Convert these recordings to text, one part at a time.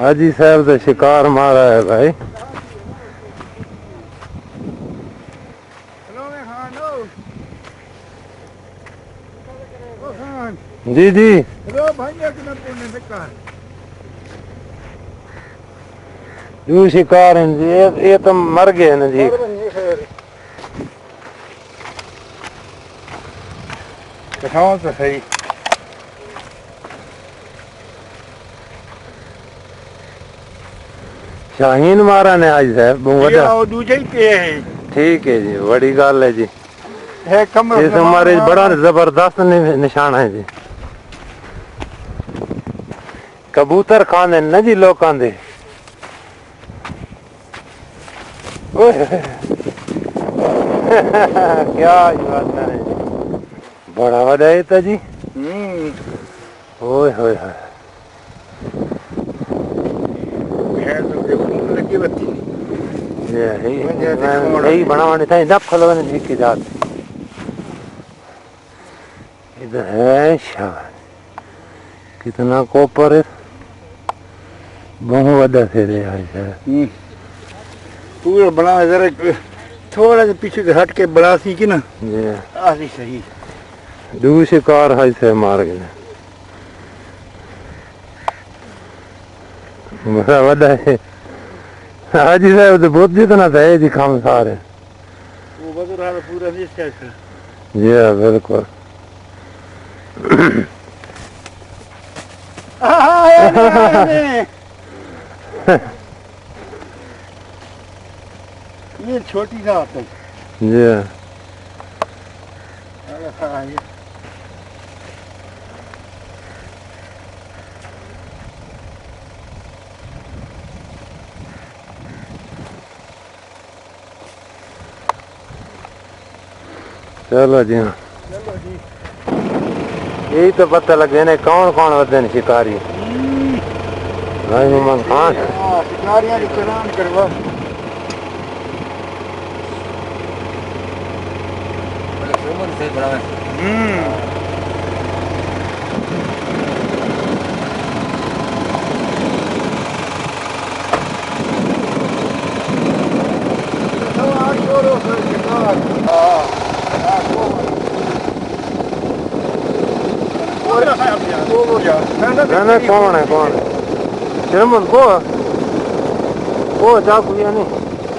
हाजी साहब का शिकार मारा है भाई। जी जी यू शिकार है जी। ये तो मर गए ना जी। दिखाओ तो सही। शाहीन मारा ने आज साहब दूजे पे है। ठीक है जी, बड़ी गल है जी। इस हमारे बड़ा जबरदस्त निशाना है जी। कबूतर खाने न जी लोग आंदे। क्या बात है, बड़ा वड़ा है था जी। ओए होए होए यही बनाने था जब खलवाने देख के जाते। इधर है शाबाश, कितना कॉपर है। बहुत वड़ा से रे है पूरा बना जरा थोड़ा सा पीछे से हट के बड़ा सी की ना जी आसी सही। दू शिकार है से मार गए। बड़ा वड़ा है हाजी साहब तो बहुत जितना था जी काम सारे। वो बदल रहा पूरा नहीं इसका। जी हाँ बिल्कुल। ये छोटी सा आता है। जी हाँ। चलो जी हाँ, यही तो पता लगे ने कौन कौन वदे ने शिकारी। भाई मोहम्मद खान शिकारियां की चलान करवा। ना कौन है शर्मन को चाकू या नहीं।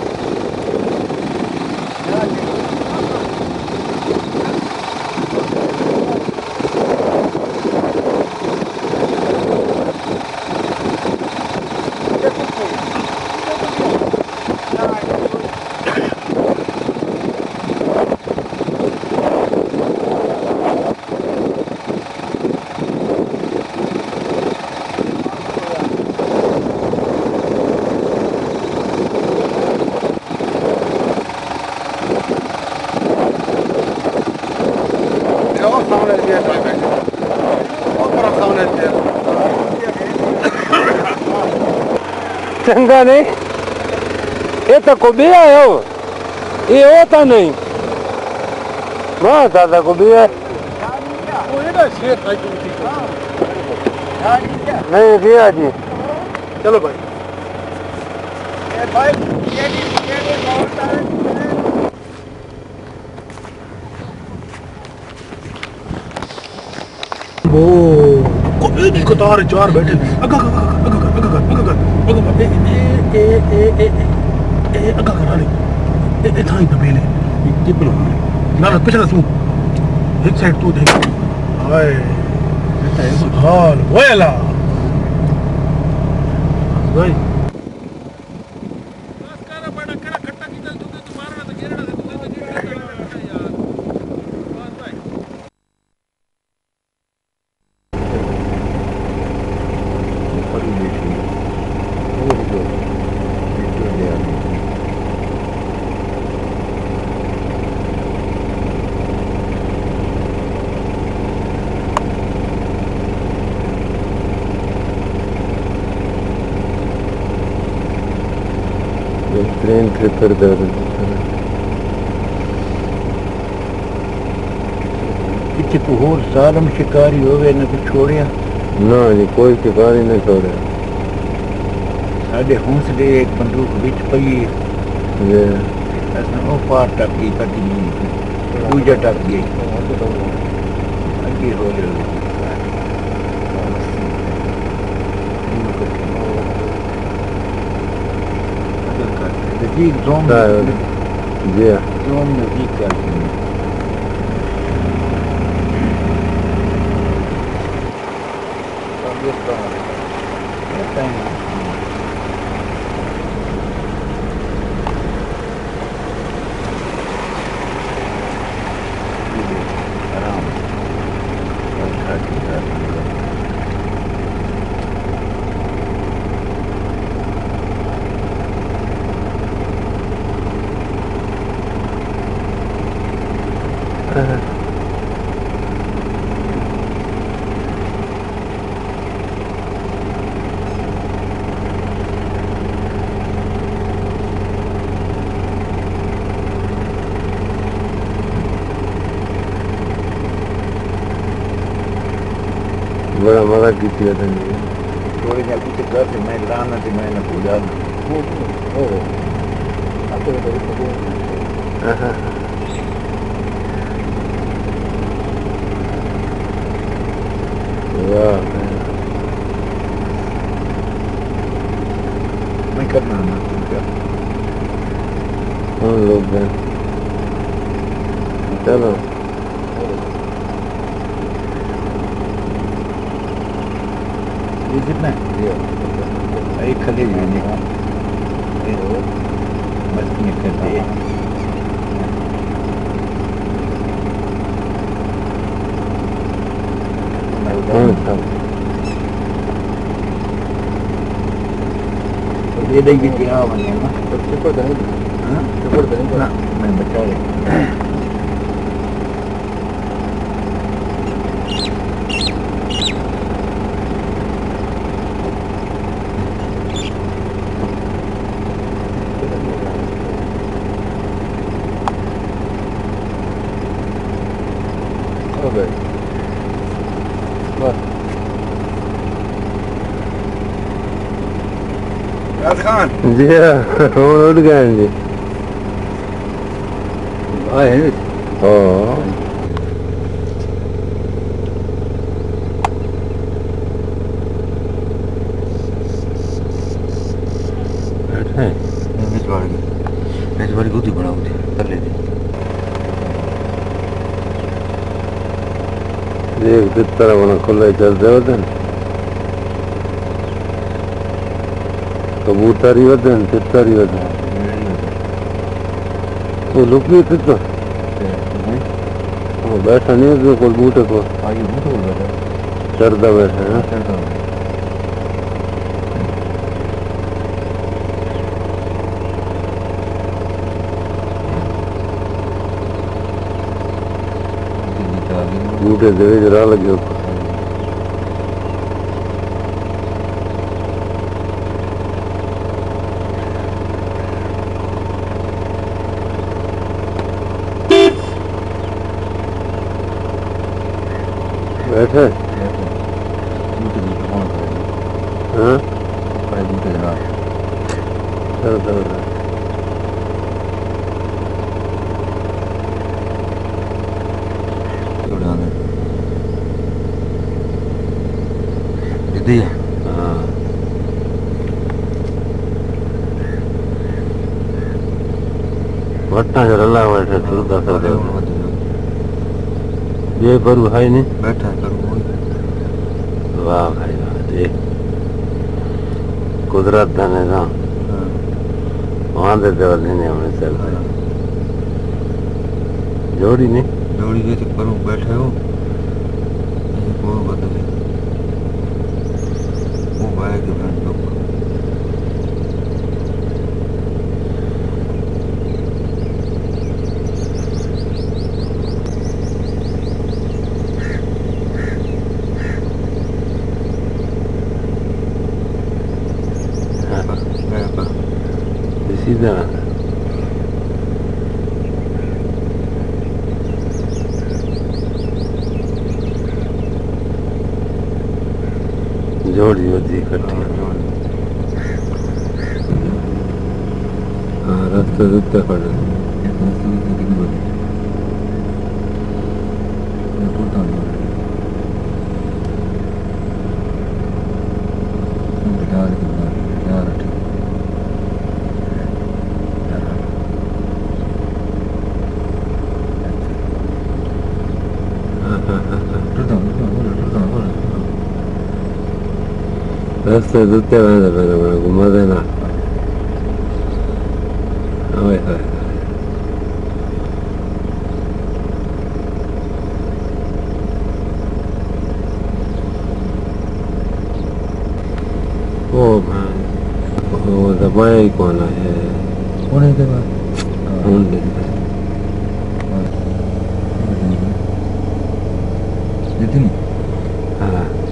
चंगा नहीं ये तो को भी आया हो, ये होता नहीं वहाँ दादा को भी है नहीं गया जी। चलो भाई वो कतार चार बैठे ना पिछला तू एक साइड तू देख। हाय हाल वेला भाई ट्रेन ट्रिपर दर्द पीछे को होर सालम शिकारी होवे न तो छोड़िया ना जी, कोई शिकारी नहीं छोड़े। साढ़े हौसले एक बंदूक बिच पई ये असां वो पार टप गई कटी दूजा टप गई अगे हो गए नजदीक जोम जी जोम नजदीक करते हैं बड़ा मजा की थी थोड़ी देर कुछ कर से मैं लाना थी मैंने पूजा मैं करना ना हम लोग हैं चलो ये कितना है एक खले जाने का बस निकल दे ये देखिए क्या बने ना सबसे को नहीं ना मैं बचा ले खान जी हम उठ गए जी आए बड़ी गुदी बना कर ले देख किस तरह बना खुले चलते होते कबूतर ही होते हैं तितर ही होते हैं वो लुकी कितना बैठा नहीं है कोई बूटे को चरदा बैठा है बूटे दे जरा लगे ऊपर बैठे हाँ चलो चलो हाँ वट्टा जरा बैठे चलता कर ये पर भाई नहीं बैठा करूँ वाह भाई वाह देख कुदरत धने ना वहाँ देते नहीं हमने चल जोड़ी नहीं जोड़ी जैसे करूँ बैठे हो वो बदले वो भाई के बहन लोग सीधा जोड़ी होती इकट्ठी रस्ते उत्ते खड़े रस्ते उत्ते वेंदे पे घुमंदे ना ओए होए ओ man वो दबाया ही कौन है होने के बाद हाँ जितनी हाँ